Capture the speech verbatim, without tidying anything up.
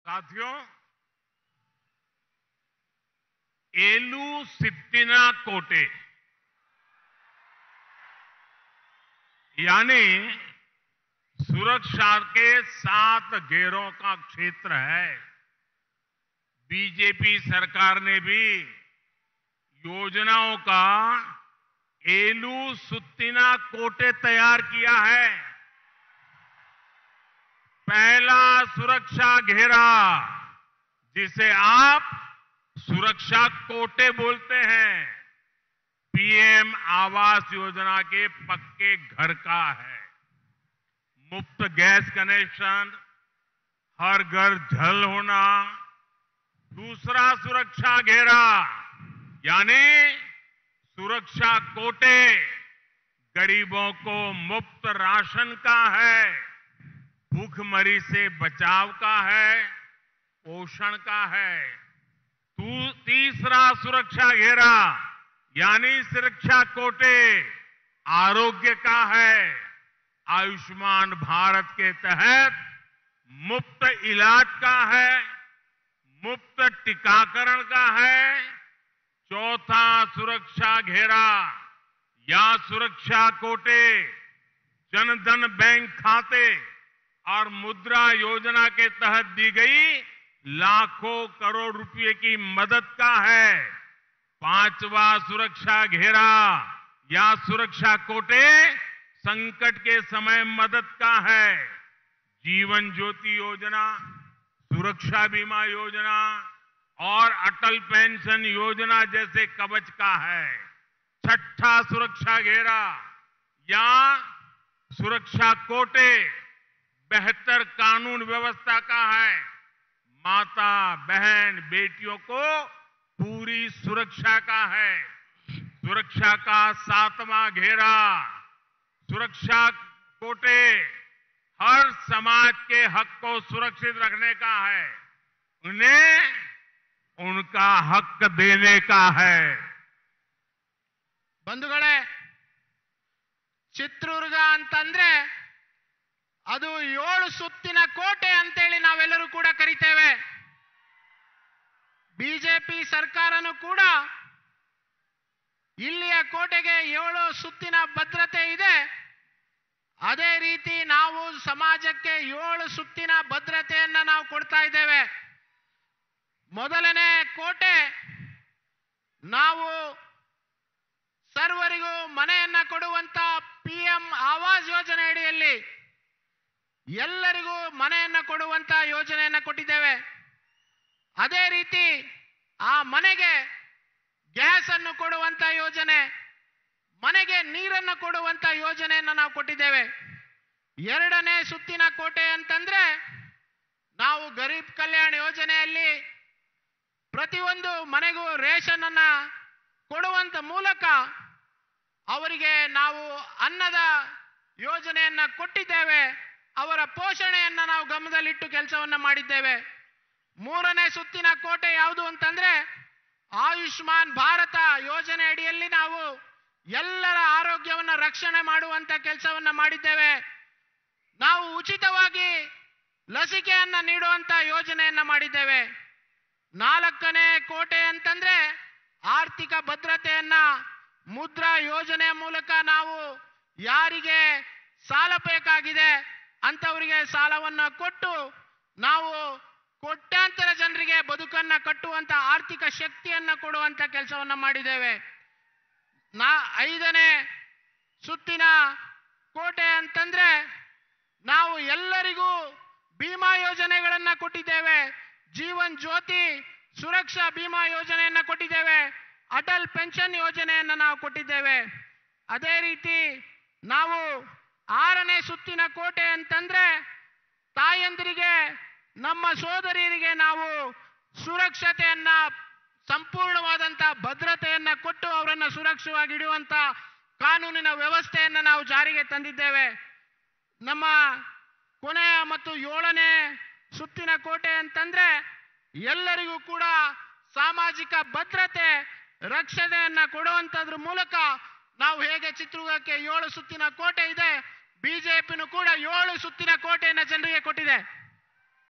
साथियों, एलू सिट्टिना कोटे यानी सुरक्षा के सात घेरों का क्षेत्र है। बीजेपी सरकार ने भी योजनाओं का एलू सुत्तिना कोटे तैयार किया है। पहला सुरक्षा घेरा, जिसे आप सुरक्षा कोटे बोलते हैं, पीएम आवास योजना के पक्के घर का है। मुफ्त गैस कनेक्शन, हर घर जल होना। दूसरा सुरक्षा घेरा यानी सुरक्षा कोटे, गरीबों को मुफ्त राशन का है, भूखमरी से बचाव का है, पोषण का है। तीसरा सुरक्षा घेरा यानी सुरक्षा कोटे आरोग्य का है। आयुष्मान भारत के तहत मुफ्त इलाज का है, मुफ्त टीकाकरण का है। चौथा सुरक्षा घेरा या सुरक्षा कोटे जनधन बैंक खाते और मुद्रा योजना के तहत दी गई लाखों करोड़ रुपए की मदद का है। पांचवा सुरक्षा घेरा या सुरक्षा कोटे संकट के समय मदद का है। जीवन ज्योति योजना, सुरक्षा बीमा योजना और अटल पेंशन योजना जैसे कवच का है। छठा सुरक्षा घेरा या सुरक्षा कोटे बेहतर कानून व्यवस्था का है। माता बहन बेटियों को पूरी सुरक्षा का है। सुरक्षा का सातवां घेरा सुरक्षा कोटे हर समाज के हक को सुरक्षित रखने का है, उन्हें उनका हक देने का है। बंधुगळे, ಚಿತ್ರದುರ್ಗ ಅಂತಂದ್ರೆ ಅದು ಏಳು ಸುತ್ತಿನ ಕೋಟೆ ಅಂತೇಳಿ ನಾವೆಲ್ಲರೂ ಕೂಡ ಕರೀತೇವೆ. ಬಿಜೆಪಿ ಸರ್ಕಾರನೂ ಕೂಡ ಇಲ್ಲಿಯ ಕೋಟೆಗೆ ಏಳು ಸುತ್ತಿನ ಭದ್ರತೆ ಇದೆ. ಅದೇ ರೀತಿ ನಾವು ಸಮಾಜಕ್ಕೆ ಏಳು ಸುತ್ತಿನ ಭದ್ರತೆಯನ್ನು ನಾವು ಕೊಡ್ತಾ ಇದ್ದೇವೆ. ಮೊದಲನೇ ಕೋಟೆ, ನಾವು ಸರ್ವರಿಗೂ ಮನೆಯನ್ನ ಕೊಡುವಂತ ಪಿಎಂ ಆವಾಸ್ ಯೋಜನೆ ಅಡಿಯಲ್ಲಿ ಎಲ್ಲರಿಗೂ ಮನೆಯನ್ನ ಕೊಡುವಂತ ಯೋಜನೆಯನ್ನ ಕೊಟ್ಟಿದ್ದೇವೆ. ಅದೇ ರೀತಿ ಆ ಮನೆಗೆ ಗ್ಯಾಸ್ ಅನ್ನು ಕೊಡುವಂತ ಯೋಜನೆ, ಮನೆಗೆ ನೀರನ್ನು ಕೊಡುವಂತ ಯೋಜನೆಯನ್ನು ನಾವು ಕೊಟ್ಟಿದ್ದೇವೆ. ಎರಡನೇ ಸುತ್ತಿನ ಕೋಟೆ ಅಂತಂದ್ರೆ ನಾವು ಗರೀಬ್ ಕಲ್ಯಾಣ ಯೋಜನೆಯಲ್ಲಿ ಪ್ರತಿಯೊಂದು ಮನೆಗೂ ರೇಷನ್ ಅನ್ನ ಕೊಡುವಂತ ಮೂಲಕ ಅವರಿಗೆ ನಾವು ಅನ್ನದ ಯೋಜನೆಯನ್ನ ಕೊಟ್ಟಿದ್ದೇವೆ. ಅವರ ಪೋಷಣೆಯನ್ನ ನಾವು ಗಮನದಲ್ಲಿಟ್ಟು ಕೆಲಸವನ್ನ ಮಾಡಿದ್ದೇವೆ. ಮೂರನೇ ಸುತ್ತಿನ ಕೋಟೆ ಯಾವುದು ಅಂತಂದ್ರೆ ಆಯುಷ್ಮಾನ್ ಭಾರತ ಯೋಜನೆ ಅಡಿಯಲ್ಲಿ ನಾವು ಎಲ್ಲರ ಆರೋಗ್ಯವನ್ನು ರಕ್ಷಣೆ ಮಾಡುವಂತ ಕೆಲಸವನ್ನ ಮಾಡಿದ್ದೇವೆ. ನಾವು ಉಚಿತವಾಗಿ ಲಸಿಕೆಯನ್ನ ನೀಡುವಂತ ಯೋಜನೆಯನ್ನ ಮಾಡಿದ್ದೇವೆ. ನಾಲ್ಕನೇ ಕೋಟೆ ಅಂತಂದ್ರೆ ಆರ್ಥಿಕ ಭದ್ರತೆಯನ್ನ ಮುದ್ರಾ ಯೋಜನೆಯ ಮೂಲಕ ನಾವು ಯಾರಿಗೆ ಸಾಲ ಬೇಕಾಗಿದೆ ಅಂತವರಿಗೆ ಸಾಲವನ್ನ ಕೊಟ್ಟು ನಾವು ಕೋಟ್ಯಾಂತರ ಜನರಿಗೆ ಬದುಕನ್ನ ಕಟ್ಟುವಂತ ಆರ್ಥಿಕ ಶಕ್ತಿಯನ್ನ ಕೊಡುವಂತ ಕೆಲಸವನ್ನ ಮಾಡಿದ್ದೇವೆ. ನಾ ಐದನೇ ಸುತ್ತಿನ ಕೋಟೆ ಅಂತಂದ್ರೆ ನಾವು ಎಲ್ಲರಿಗೂ ಭೀಮಾ ಯೋಜನೆಗಳನ್ನ ಕೊಟ್ಟಿದ್ದೇವೆ. ಜೀವನ್ ಜ್ಯೋತಿ ಸುರಕ್ಷಾ ಭೀಮಾ ಯೋಜನೆಯನ್ನ ಕೊಟ್ಟಿದ್ದೇವೆ. ಅಟಲ್ ಪೆನ್ಷನ್ ಯೋಜನೆಯನ್ನ ನಾವು ಕೊಟ್ಟಿದ್ದೇವೆ. ಅದೇ ರೀತಿ ನಾವು ಆರನೇ ಸುತ್ತಿನ ಕೋಟೆ ಅಂತಂದ್ರೆ ತಾಯಂದಿರಿಗೆ, ನಮ್ಮ ಸೋದರಿಯರಿಗೆ ನಾವು ಸುರಕ್ಷತೆಯನ್ನ, ಸಂಪೂರ್ಣವಾದಂತ ಭದ್ರತೆಯನ್ನ ಕೊಟ್ಟು ಅವರನ್ನ ಸುರಕ್ಷಿತವಾಗಿ ಇಡುವಂತ ಕಾನೂನಿನ ವ್ಯವಸ್ಥೆಯನ್ನ ನಾವು ಜಾರಿಗೆ ತಂದಿದ್ದೇವೆ. ನಮ್ಮ ಕೊನೆಯ ಮತ್ತು ಏಳನೇ ಸುತ್ತಿನ ಕೋಟೆ ಅಂತಂದ್ರೆ ಎಲ್ಲರಿಗೂ ಕೂಡ ಸಾಮಾಜಿಕ ಭದ್ರತೆ ರಕ್ಷಣೆಯನ್ನ ಕೊಡುವಂತದ್ರ ಮೂಲಕ ನಾವು ಹೇಗೆ ಚಿತ್ರದುರ್ಗಕ್ಕೆ ಏಳು ಸುತ್ತಿನ ಕೋಟೆ ಇದೆ, ಬಿಜೆಪಿನೂ ಕೂಡ ಏಳು ಸುತ್ತಿನ ಕೋಟೆಯನ್ನ ಜನರಿಗೆ ಕೊಟ್ಟಿದೆ.